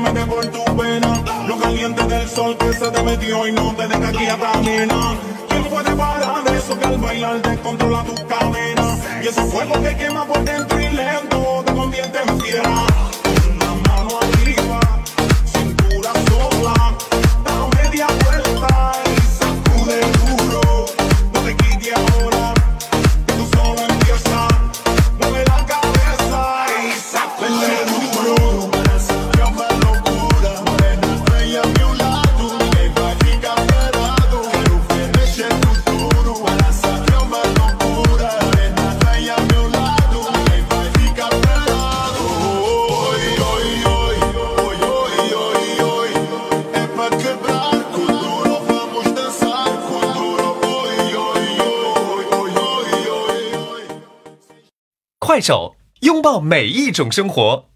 mete por tu pena. Lo caliente del sol que se te metió y no te deja aquí a nena. ¿Quién puede parar eso que al bailar descontrola tus cadenas? Y ese fuego que quema por dentro y lento te convierte en fiera. Una mano arriba, cintura sola, da media vuelta y sacude duro. No te quites ahora, que tú solo empieza. Mueve la cabeza y sacude duro. Para esa más locura, morena estrella a mi lado, ninguém vai ficar parado. Quero ver mexer no duro. Para essa mais loucura, morena estrella a meu lado, ninguém vai ficar parado. Oi, oi, oi, oi, oi, oi, oi. É pra quebrar com duro, vamos dançar com duro. Oi, oi, oi, oi, oi, oi, oi. 快手，拥抱每一种生活。